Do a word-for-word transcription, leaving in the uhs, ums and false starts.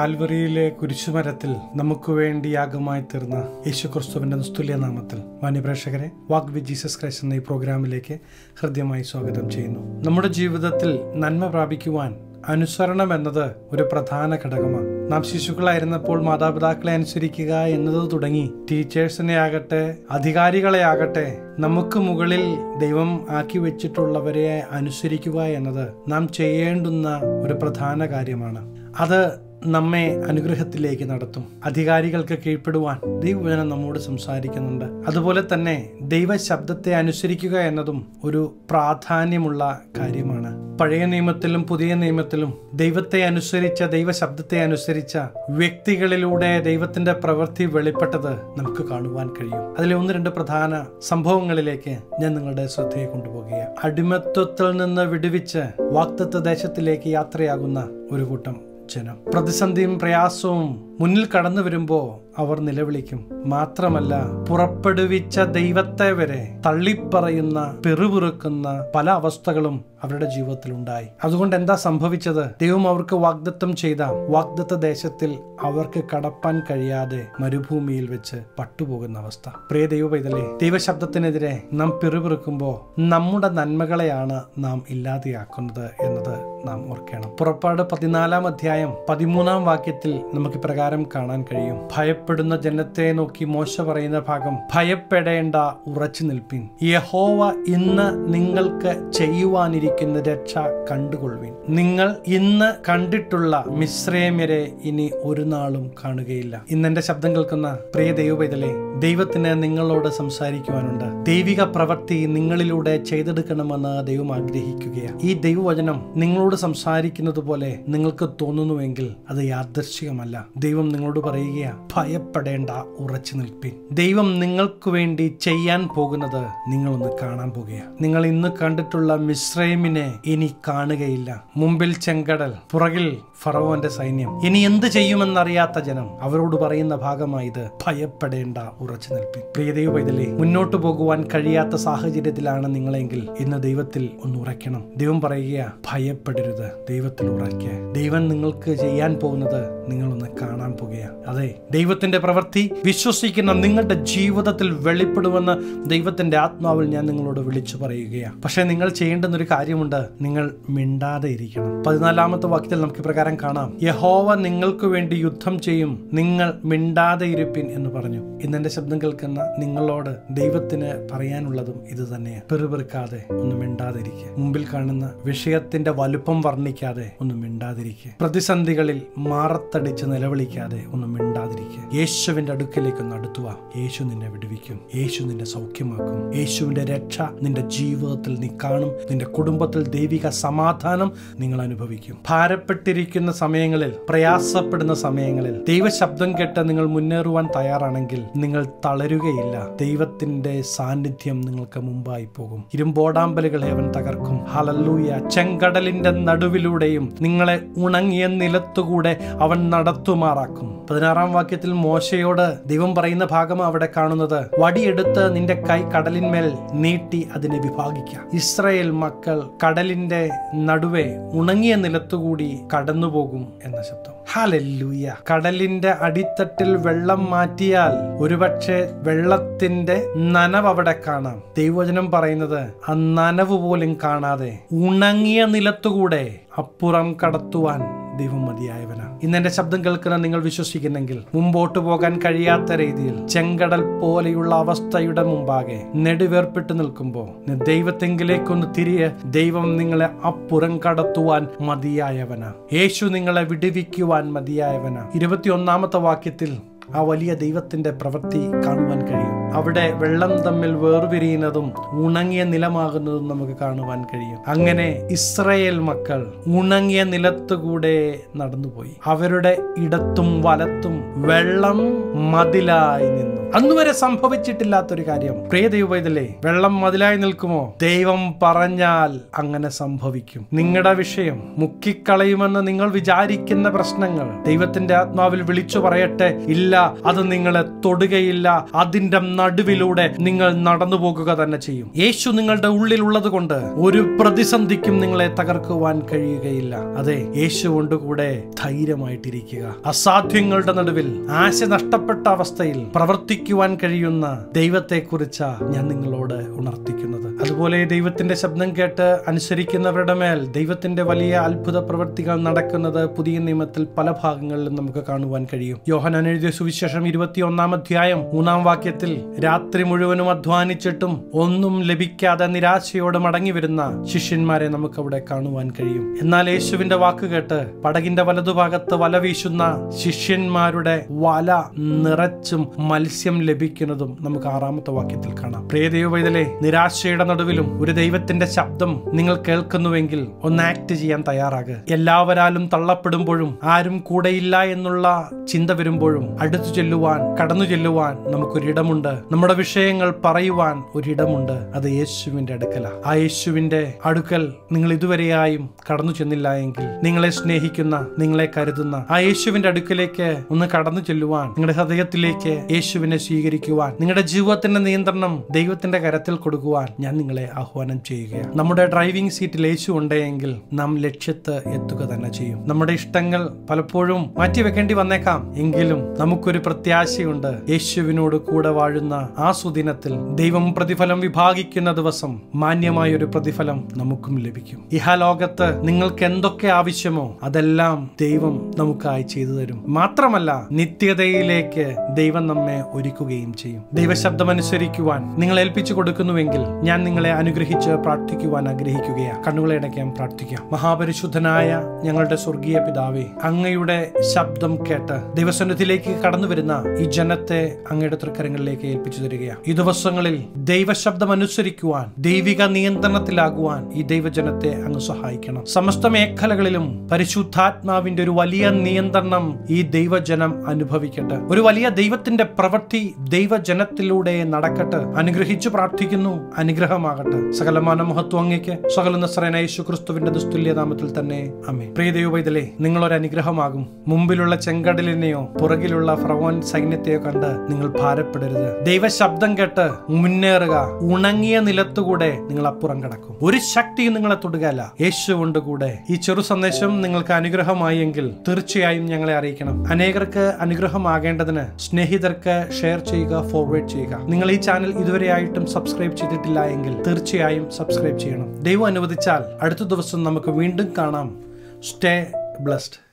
കാൽവറിയിലെ കുരിശുമരത്തിൽ നമുക്ക് വേണ്ടി യാഗമായി തീർന്ന യേശുക്രിസ്തുവിന്റെ നിസ്തുല്യ നാമത്തിൽ മാന്യപ്രേക്ഷകരെ വാക്ക് വിത്ത് ജീസസ് ക്രൈസ്റ്റ് എന്ന ഈ പ്രോഗ്രാമിലേക്ക് ഹൃദ്യമായി സ്വാഗതം ചെയ്യുന്നു. നമ്മുടെ ജീവിതത്തിൽ നന്മ പ്രാപിക്കുവാൻ അനുസരണം എന്നത് ഒരു പ്രധാന ഘടകമാണ്. നാം ശിശുക്കളായിരുന്നപ്പോൾ മാതാപിതാക്കളെ അനുസരിക്കുക എന്നത് തുടങ്ങി ടീച്ചേഴ്സിനെ ആകട്ടെ അധികാരികളെ ആകട്ടെ നമുക്ക് മുകളിൽ ദൈവം ആക്കി വെച്ചിട്ടുള്ളവരെ അനുസരിക്കുക എന്നത് നാം ചെയ്യേണ്ടുന്ന ഒരു പ്രധാന കാര്യമാണ്. അത് നമ്മെ അനുഗ്രഹത്തിലേക്ക് നടത്തും. അധികാരികൾക്ക് കീഴ്പ്പെടുവാൻ ദൈവവചനം നമ്മോട് സംസാരിക്കുന്നുണ്ട്. അതുപോലെ തന്നെ ദൈവ ശബ്ദത്തെ അനുസരിക്കുക എന്നതും ഒരു പ്രാധാന്യമുള്ള കാര്യമാണ്. പഴയ നിയമത്തിലും പുതിയ നിയമത്തിലും ദൈവത്തെ അനുസരിച്ച ദൈവശബ്ദത്തെ അനുസരിച്ച വ്യക്തികളിലൂടെ ദൈവത്തിന്റെ പ്രവൃത്തി വെളിപ്പെട്ടത് നമുക്ക് കാണുവാൻ കഴിയും. അതിലെ ഒന്ന് രണ്ട് പ്രധാന സംഭവങ്ങളിലേക്ക് ഞാൻ നിങ്ങളുടെ ശ്രദ്ധയെ കൊണ്ടുപോകുകയാണ്. അടിമത്വത്തിൽ നിന്ന് വിടുവിച്ച് വാഗ്ദത്ത ദേശത്തിലേക്ക് യാത്രയാകുന്ന ഒരു കൂട്ടം ജനം. പ്രതിസന്ധിയും പ്രയാസവും മുന്നിൽ കടന്നു വരുമ്പോ അവർ നിലവിളിക്കും. മാത്രമല്ല, പുറപ്പെടുവിച്ച ദൈവത്തെ വരെ തള്ളിപ്പറയുന്ന പിറുപിറുക്കുന്ന പല അവസ്ഥകളും അവരുടെ ജീവിതത്തിൽ ഉണ്ടായി. അതുകൊണ്ട് എന്താ സംഭവിച്ചത്? ദൈവം അവർക്ക് വാഗ്ദത്തം ചെയ്ത വാഗ്ദത്ത ദേശത്തിൽ അവർക്ക് കടപ്പാൻ കഴിയാതെ മരുഭൂമിയിൽ വെച്ച് പട്ടുപോകുന്ന അവസ്ഥ. പ്രിയ ദൈവ പൈതലേ, ദൈവശബ്ദത്തിനെതിരെ നാം പിറുപിറുക്കുമ്പോൾ നമ്മുടെ നന്മകളെയാണ് നാം ഇല്ലാതെയാക്കുന്നത് എന്നത് നാം ഓർക്കണം. പുറപ്പാട് പതിനാലാം അധ്യായം പതിമൂന്നാം വാക്യത്തിൽ നമുക്ക് പ്രകാരം കാണാൻ കഴിയും. ഭയപ്പെടുന്ന ജനത്തെ നോക്കി മോശ പറയുന്ന ഭാഗം, ഭയപ്പെടേണ്ട, ഉറച്ചു നിൽപ്പിൻ. യഹോവ ഇന്ന് നിങ്ങൾക്ക് ചെയ്യുവാനിരിക്കുന്ന രക്ഷ കണ്ടുകൊള്ളുവിൻ. നിങ്ങൾ ഇന്ന് കണ്ടിട്ടുള്ള മിസ്രൈമ്യരെ ഇനി ഒരു നാളും കാണുകയില്ല. ഇന്നെന്റെ ശബ്ദം കേൾക്കുന്ന പ്രിയ ദൈവ പൈതലേ, ദൈവത്തിന് നിങ്ങളോട് സംസാരിക്കുവാനുണ്ട്. ദൈവിക പ്രവൃത്തി നിങ്ങളിലൂടെ ചെയ്തെടുക്കണമെന്ന് ദൈവം ആഗ്രഹിക്കുകയാണ്. ഈ ദൈവവചനം നിങ്ങളോട് സംസാരിക്കുന്നത് പോലെ നിങ്ങൾക്ക് തോന്നുന്നുവെങ്കിൽ അത് യാദൃശ്ചികമല്ല. ദൈവം നിങ്ങളോട് പറയുകയാ, ഭയപ്പെടേണ്ട, ഉറച്ചു നിൽപ്പിൻ. ദൈവം നിങ്ങൾക്ക് വേണ്ടി ചെയ്യാൻ പോകുന്നത് നിങ്ങളൊന്ന് കാണാൻ പോകുകയാണ്. നിങ്ങൾ ഇന്ന് കണ്ടിട്ടുള്ള മിസ്രൈമിനെ ഇനി കാണുകയില്ല. മുമ്പിൽ ചെങ്കടൽ, പുറകിൽ ഫറവോന്റെ സൈന്യം. ഇനി എന്ത് ചെയ്യുമെന്നറിയാത്ത ജനം. അവരോട് പറയുന്ന ഭാഗമായത്, ഭയപ്പെടേണ്ട, ഉറച്ചു നിൽപ്പിൻ. പ്രിയ ദൈവ പൈതലേ, മുന്നോട്ട് പോകുവാൻ കഴിയാത്ത സാഹചര്യത്തിലാണ് നിങ്ങളെങ്കിൽ ഇന്ന് ദൈവത്തിൽ ഒന്ന് ഉറയ്ക്കണം. ദൈവം പറയുക, ഭയപ്പെടരുത്, ദൈവത്തിൽ ഉറയ്ക്കുക. ദൈവം നിങ്ങൾക്ക് ചെയ്യാൻ പോകുന്നത് നിങ്ങളൊന്ന് കാണാൻ പോകുകയാണ്. അതെ, ദൈവത്തിന്റെ പ്രവൃത്തി വിശ്വസിക്കുന്ന നിങ്ങളുടെ ജീവിതത്തിൽ വെളിപ്പെടുമെന്ന് ദൈവത്തിന്റെ ആത്മാവിൽ ഞാൻ നിങ്ങളോട് വിളിച്ചു പറയുകയാണ്. പക്ഷെ നിങ്ങൾ ചെയ്യേണ്ടുന്ന ഒരു കാര്യമുണ്ട്. നിങ്ങൾ മിണ്ടാതെ ഇരിക്കണം. പതിനാലാമത്തെ വാക്യത്തിൽ നമുക്ക് പ്രകാരം കാണാം, യഹോവ നിങ്ങൾക്ക് വേണ്ടി യുദ്ധം ചെയ്യും, നിങ്ങൾ മിണ്ടാതെ ഇരിപ്പിൻ എന്ന് പറഞ്ഞു. ഇന്നെന്റെ ശബ്ദം കേൾക്കുന്ന നിങ്ങളോട് ദൈവത്തിന് പറയാനുള്ളതും ഇത് തന്നെയാണ്. പെറുപെറുക്കാതെ ഒന്ന് മിണ്ടാതിരിക്കുക. മുമ്പിൽ കാണുന്ന വിഷയത്തിന്റെ വലുപ്പം വർണ്ണിക്കാതെ ഒന്ന് മിണ്ടാതിരിക്കുക. പ്രതിസന്ധികളിൽ മാറത്തടിച്ച് നിലവിളിക്കാതെ ഒന്ന് മിണ്ടാതിരിക്കുക. യേശുവിന്റെ അടുക്കലേക്ക് ഒന്ന് അടുത്തുവാ. യേശു നിന്നെ വിടുവിക്കും. യേശു നിന്നെ സൗഖ്യമാക്കും. യേശുവിന്റെ രക്ഷ നിന്റെ ജീവിതത്തിൽ നീ കാണും. നിന്റെ കുടുംബത്തിൽ ദൈവിക സമാധാനം നിങ്ങൾ അനുഭവിക്കും. ഭാരപ്പെട്ടിരിക്കുന്ന സമയങ്ങളിൽ, പ്രയാസപ്പെടുന്ന സമയങ്ങളിൽ ദൈവശബ്ദം കേട്ട് നിങ്ങൾ മുന്നേറുവാൻ തയ്യാറാണെങ്കിൽ നിങ്ങൾ തളരുകയില്ല. ദൈവത്തിന്റെ സാന്നിധ്യം നിങ്ങൾക്ക് മുമ്പായി പോകും. ഇരുമ്പോടാമ്പലുകളെ അവൻ തകർക്കും. ഹല്ലേലൂയ. ചെങ്കടലിന്റെ നടുവിലൂടെയും നിങ്ങളെ ഉണങ്ങിയ നിലത്തുകൂടെ അവൻ നടത്തുമാറാക്കും. പതിനാറാം വാക്യത്തിൽ മോശയോട് ദൈവം പറയുന്ന ഭാഗം അവിടെ കാണുന്നത്, വടിയെടുത്ത് നിന്റെ കൈ കടലിന്മേൽ നീട്ടി അതിനെ വിഭാഗിക്കാം. ഇസ്രായേൽ മക്കൾ കടലിന്റെ നടുവെ ഉണങ്ങിയ നിലത്തുകൂടി കടന്നുപോകും എന്ന ശബ്ദം. ഹല്ലേലൂയ. കടലിന്റെ അടിത്തട്ടിൽ വെള്ളം മാറ്റിയാൽ ഒരുപക്ഷെ വെള്ളത്തിന്റെ നനവ് അവിടെ കാണാം. ദൈവവചനം പറയുന്നത് ആ നനവ് പോലും കാണാതെ ഉണങ്ങിയ നിലത്തുകൂടെ അപ്പുറം കടത്തുവാൻ ദൈവം മതിയായവനാണ്. ഇന്നെന്റെ ശബ്ദം കേൾക്കുന്ന നിങ്ങൾ വിശ്വസിക്കുന്നെങ്കിൽ മുമ്പോട്ട് പോകാൻ കഴിയാത്ത രീതിയിൽ ചെങ്കടൽ പോലെയുള്ള അവസ്ഥയുടെ മുമ്പാകെ നെടുവേർപ്പിട്ട് നിൽക്കുമ്പോൾ ദൈവത്തെങ്കിലേക്കൊന്ന് തിരിയെ. ദൈവം നിങ്ങളെ അപ്പുറം കടത്തുവാൻ മതിയായവനാ. യേശു നിങ്ങളെ വിടുവിക്കുവാൻ മതിയായവനാ. ഇരുപത്തിയൊന്നാമത്തെ വാക്യത്തിൽ ആ വലിയ ദൈവത്തിന്റെ പ്രവൃത്തി കാണുവാൻ കഴിയും. അവിടെ വെള്ളം തമ്മിൽ വേർപിരിയുന്നതും ഉണങ്ങിയ നിലമാകുന്നതും നമുക്ക് കാണുവാൻ കഴിയും. അങ്ങനെ ഇസ്രായേൽ മക്കൾ ഉണങ്ങിയ നിലത്തുകൂടെ നടന്നുപോയി. അവരുടെ ഇടത്തും വലത്തും വെള്ളം മതിലായി നിന്നു. അന്നുവരെ സംഭവിച്ചിട്ടില്ലാത്തൊരു കാര്യം. പ്രിയ ദൈവ പൈതലേ, വെള്ളം മതിലായി നിൽക്കുമോ? ദൈവം പറഞ്ഞാൽ അങ്ങനെ സംഭവിക്കും. നിങ്ങളുടെ വിഷയം മുക്കിക്കളയുമെന്ന് നിങ്ങൾ വിചാരിക്കുന്ന പ്രശ്നങ്ങൾ ദൈവത്തിന്റെ ആത്മാവിൽ വിളിച്ചു പറയട്ടെ, ഇല്ല, അത് നിങ്ങളെ തൊടുകയില്ല. അതിന്റെ നടുവിലൂടെ നിങ്ങൾ നടന്നു പോകുക തന്നെ ചെയ്യും. യേശു നിങ്ങളുടെ ഉള്ളിലുള്ളത് കൊണ്ട് ഒരു പ്രതിസന്ധിക്കും നിങ്ങളെ തകർക്കുവാൻ കഴിയുകയില്ല. അതെ, യേശു കൊണ്ട് കൂടെ ധൈര്യമായിട്ടിരിക്കുക. അസാധ്യങ്ങളുടെ നടുവിൽ, ആശ നഷ്ടപ്പെട്ട അവസ്ഥയിൽ പ്രവർത്തിക്കുവാൻ കഴിയുന്ന ദൈവത്തെക്കുറിച്ചാ ഞാൻ നിങ്ങളോട് ഉണർത്തിക്കുന്നത്. അതുപോലെ ദൈവത്തിന്റെ ശബ്ദം കേട്ട് അനുസരിക്കുന്നവരുടെ മേൽ ദൈവത്തിന്റെ വലിയ അത്ഭുത പ്രവൃത്തികൾ നടക്കുന്നത് പുതിയ നിയമത്തിൽ പല ഭാഗങ്ങളിലും നമുക്ക് കാണുവാൻ കഴിയും. യോഹന്നാൻ എഴുതിയ സുവിശേഷം ഇരുപത്തിയൊന്നാം അധ്യായം മൂന്നാം വാക്യത്തിൽ രാത്രി മുഴുവനും അധ്വാനിച്ചിട്ടും ഒന്നും ലഭിക്കാതെ നിരാശയോടെ മടങ്ങി വരുന്ന ശിഷ്യന്മാരെ നമുക്ക് അവിടെ കാണുവാൻ കഴിയും. എന്നാൽ യേശുവിന്റെ വാക്ക് കേട്ട് പടകിന്റെ വലതുഭാഗത്ത് വല വീശുന്ന ശിഷ്യന്മാരുടെ വല നിറച്ചും മത്സ്യം ലഭിക്കുന്നതും നമുക്ക് ആറാമത്തെ വാക്യത്തിൽ കാണാം. പ്രിയ ദൈവവൈതലേ, നിരാശയുടെ നടുവിലും ഒരു ദൈവത്തിന്റെ ശബ്ദം നിങ്ങൾ കേൾക്കുന്നുവെങ്കിൽ ഒന്ന് ആക്ട് ചെയ്യാൻ തയ്യാറാകുക. എല്ലാവരാലും തള്ളപ്പെടുമ്പോഴും ആരും കൂടെയില്ല എന്നുള്ള ചിന്ത വരുമ്പോഴും അടുത്തു ചെല്ലുവാൻ, കടന്നു ചെല്ലുവാൻ നമുക്കൊരിടമുണ്ട്. നമ്മുടെ വിഷയങ്ങൾ പറയുവാൻ ഒരിടമുണ്ട്. അത് യേശുവിന്റെ അടുക്കല. ആ യേശുവിന്റെ അടുക്കൽ നിങ്ങൾ ഇതുവരെയായും കടന്നു ചെന്നില്ല എങ്കിൽ നിങ്ങളെ സ്നേഹിക്കുന്ന, നിങ്ങളെ കരുതുന്ന ആ യേശുവിന്റെ അടുക്കലേക്ക് ഒന്ന് കടന്നു ചെല്ലുവാൻ, നിങ്ങളുടെ ഹൃദയത്തിലേക്ക് യേശുവിനെ സ്വീകരിക്കുവാൻ, നിങ്ങളുടെ ജീവിതത്തിന്റെ നിയന്ത്രണം ദൈവത്തിന്റെ കരത്തിൽ കൊടുക്കുവാൻ ഞാൻ നിങ്ങളെ ആഹ്വാനം ചെയ്യുകയാണ്. നമ്മുടെ ഡ്രൈവിംഗ് സീറ്റിൽ യേശു ഉണ്ടെങ്കിൽ നാം ലക്ഷ്യത്ത് എത്തുക തന്നെ ചെയ്യും. നമ്മുടെ ഇഷ്ടങ്ങൾ പലപ്പോഴും മാറ്റിവെക്കേണ്ടി വന്നേക്കാം, എങ്കിലും നമുക്കൊരു പ്രത്യാശയുണ്ട്. യേശുവിനോട് കൂടെ വാഴുന്ന ആ സുദിനത്തിൽ ദൈവം പ്രതിഫലം വിഭാഗിക്കുന്ന ദിവസം മാന്യമായ ഒരു പ്രതിഫലം നമുക്കും ലഭിക്കും. ഇഹലോകത്ത് നിങ്ങൾക്ക് എന്തൊക്കെ ആവശ്യമോ അതെല്ലാം ദൈവം നമുക്കായി ചെയ്തു തരും. മാത്രമല്ല, നിത്യതയിലേക്ക് ദൈവം നമ്മെ ഒരുക്കുകയും ചെയ്യും. ദൈവശബ്ദം അനുസരിക്കുവാൻ നിങ്ങൾ ഏൽപ്പിച്ചു കൊടുക്കുന്നുവെങ്കിൽ ഞാൻ നിങ്ങളെ അനുഗ്രഹിച്ച് പ്രാർത്ഥിക്കുവാൻ ആഗ്രഹിക്കുകയാണ്. കണ്ണുകളെ അടയ്ക്കാൻ പ്രാർത്ഥിക്കാം. മഹാപരിശുദ്ധനായ ഞങ്ങളുടെ സ്വർഗീയ പിതാവേ, അങ്ങയുടെ ശബ്ദം കേട്ട് ദൈവസന്നിധിയിലേക്ക് കടന്നു വരുന്ന ഈ ജനത്തെ അങ്ങയുടെ തൃക്കരങ്ങളിലേക്ക് ഏൽപ്പിച്ചു തരികയാണ്. ഈ ദിവസങ്ങളിൽ ദൈവശബ്ദം അനുസരിക്കുവാൻ, ദൈവിക നിയന്ത്രണത്തിലാകുവാൻ ഈ ദൈവജനത്തെ അങ്ങ് സഹായിക്കണം. സമസ്ത മേഖലകളിലും പരിശുദ്ധാത്മാവിന്റെ ഒരു വലിയ നിയന്ത്രണം ഈ ദൈവജനം അനുഭവിക്കട്ടെ. ഒരു വലിയ ദൈവത്തിന്റെ പ്രവൃത്തി ദൈവജനത്തിലൂടെ നടക്കട്ടെ. അനുഗ്രഹിച്ചു പ്രാർത്ഥിക്കുന്നു. അനുഗ്രഹമാകട്ടെ. സകലമാന മഹത്വം അങ്ങേക്ക്. സകല നസ്രയനായ യേശു ക്രിസ്തുവിന്റെ ദുസ്തുല്യ നാമത്തിൽ തന്നെ ആമേൻ. പ്രിയ ദൈവവൈതലേ, നിങ്ങളൊരു അനുഗ്രഹമാകും. മുമ്പിലുള്ള ചെങ്കടലിനെയോ പുറകിലുള്ള ഫറവോൻ സൈന്യത്തെയോ കണ്ട് നിങ്ങൾ ഭാരപ്പെടരുത്. ദൈവശബ്ദം കേട്ട് മുന്നേറുക. ഉണങ്ങിയ നിലത്തുകൂടെ നിങ്ങൾ അപ്പുറം കടക്കും. ഒരു ശക്തിയും നിങ്ങളെ തൊടുകയല്ല. യേശു കൊണ്ട് കൂടെ. ഈ ചെറു സന്ദേശം നിങ്ങൾക്ക് അനുഗ്രഹമായി എങ്കിൽ തീർച്ചയായും ഞങ്ങളെ അറിയിക്കണം. അനേകർക്ക് അനുഗ്രഹമാകേണ്ടതിന് സ്നേഹിതർക്ക് ഷെയർ ചെയ്യുക, ഫോർവേഡ് ചെയ്യുക. നിങ്ങൾ ഈ ചാനൽ ഇതുവരെയായിട്ടും സബ്സ്ക്രൈബ് ചെയ്തിട്ടില്ല എങ്കിൽ തീർച്ചയായും സബ്സ്ക്രൈബ് ചെയ്യണം. ദൈവം അനുവദിച്ചാൽ അടുത്ത ദിവസം നമുക്ക് വീണ്ടും കാണാം. Stay blessed.